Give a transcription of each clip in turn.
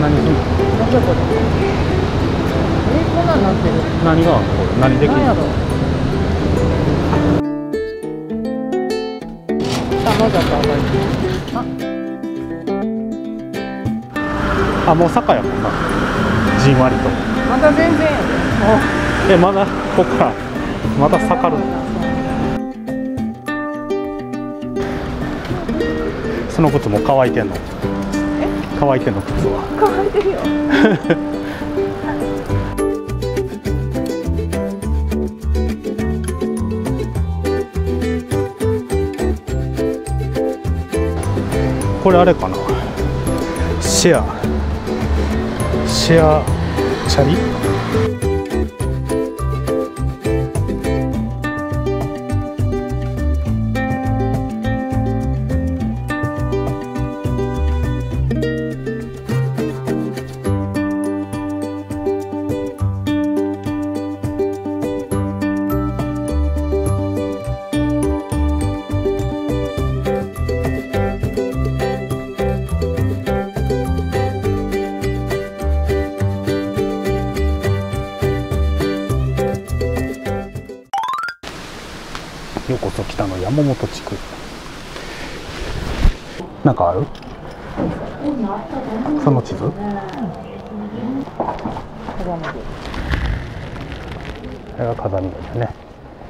何すんの？ なんじゃこれ。こんなんなってる。 何がこれ何できるの？ 何やろ。さあ、まだかわいい。 あ、もう坂やもんな。じんわりと。 まだ全然やで。 まだここからまた坂るの？その靴も乾いてんの？乾いてんの靴は？ 乾いてるよ。 これあれかな、シェアチャリ。ようこそ北の山本地区。なんかある？その地図？これが風見鶏だね。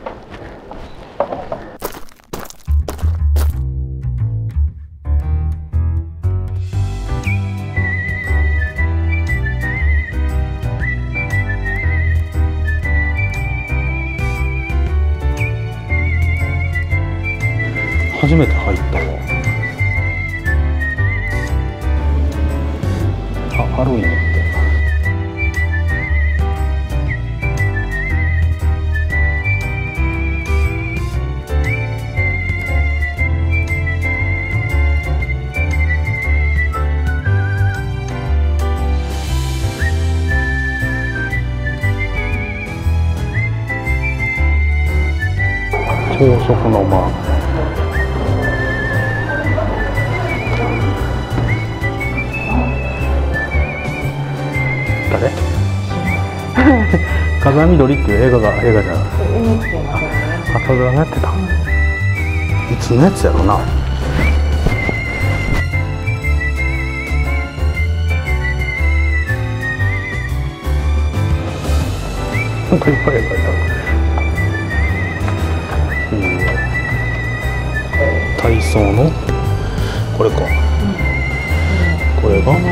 初めて入ったわ。あ、ハロウィンって。朝食の間。誰？風見鶏っていう映画じゃない。朝ドラやってた。いつのやつやろな。なんかいっぱい書いてある。体操のこれか。これが。うん。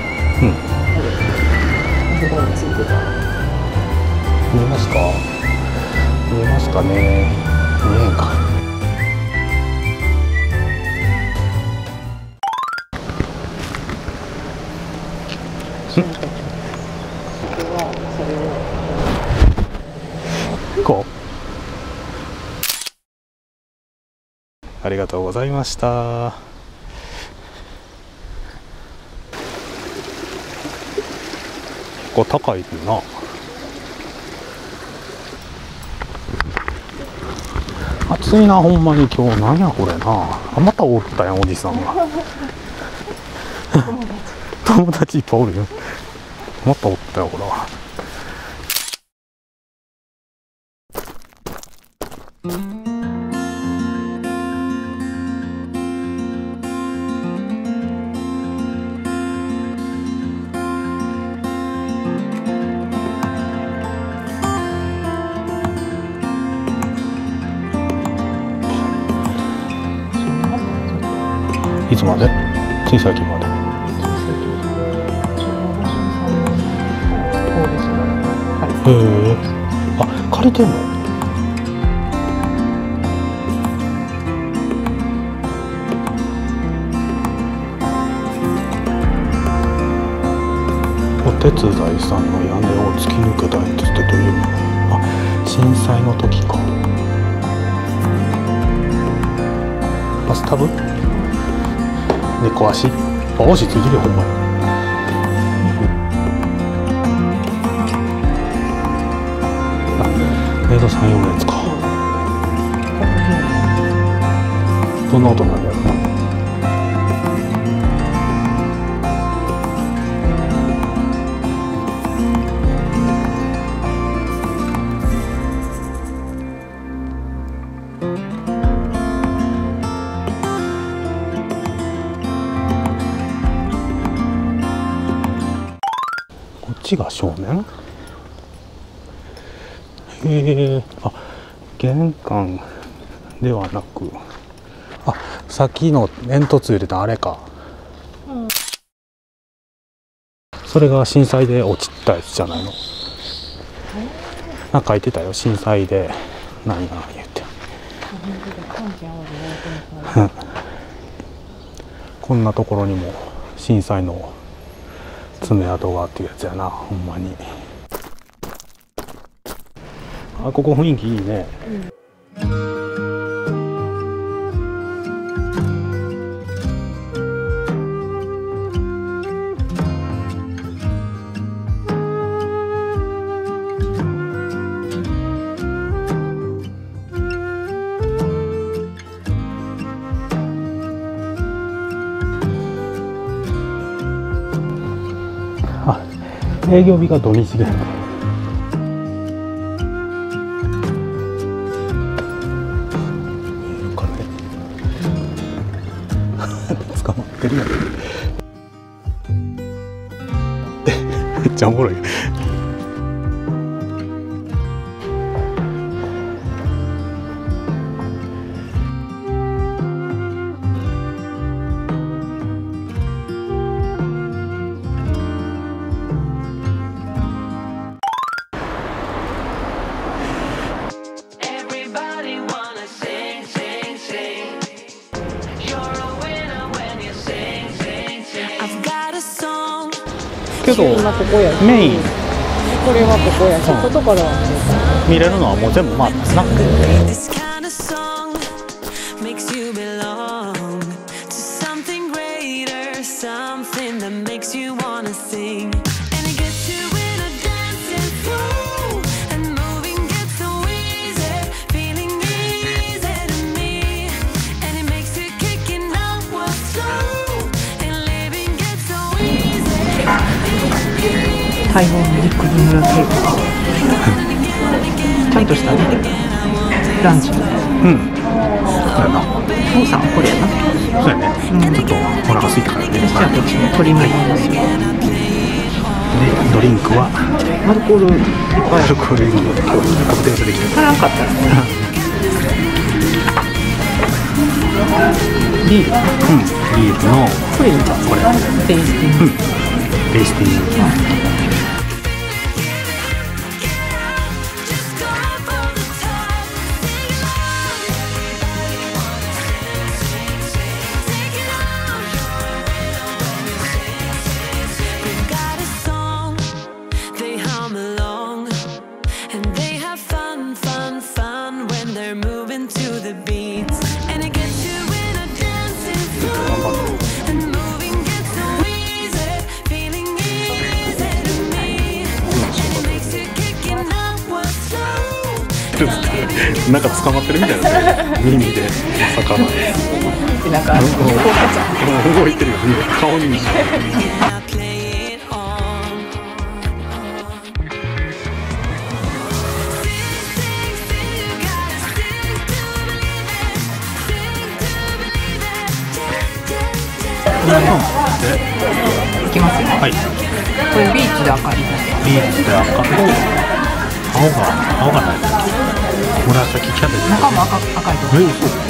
見えますか？見えますかね。見えんか。こう。ありがとうございました。結構高いな。暑いな、ほんまに今日。なんやこれな。あ、またおったやん、おじさんが。友達いっぱいおるよ。またおったよ、ほら。いつまで？つい最近まで。へえ。あ、借りてんの？お手伝いさんの屋根を突き抜けたいって言ってどういうの？あ、震災の時か。バスタブ？猫足？あ、足ついてるよ、ほんまに。あ、メイドさん用のやつか。どんな音なんだろうな。 ちが正面。あ、玄関ではなく、あ、さっきの煙突入れたあれか。それが震災で落ちたやつじゃないの。なんか書いてたよ、震災で何や言って。こんなところにも震災の爪痕がっていうやつやな、ほんまに。あ、ここ雰囲気いいね。あ、営業日が土日で。捕まってるやん。めっちゃおもろい。けど今ここやし、 メインこれはここやし、外からは見れるのはもう全部まあな。 台湾のリックブ村テープちゃんとしたランチ。 うん。そうやな。 父さんこれやな。 そうやね。ちょっとお腹空いたからね。 じゃあこっちの鶏もいいですよ。 で、ドリンクはアルコールいっぱいアルコール今カクテルできてる。 足らんかったらビール。 ビールのこれいいんか。 これテイスティング。 テイスティング。なんか捕まってるみたいなね。耳で魚なんか動いてるよね、顔に。 いきますよ。 はい。 これビーチで赤い。 ビーチで赤と青がない。紫キャベツ。 中も赤いと。 そう。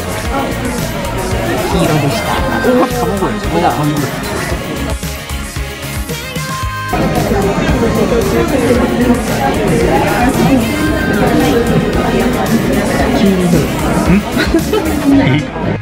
黄色でした。 おお、卵や。 まだ。黄色。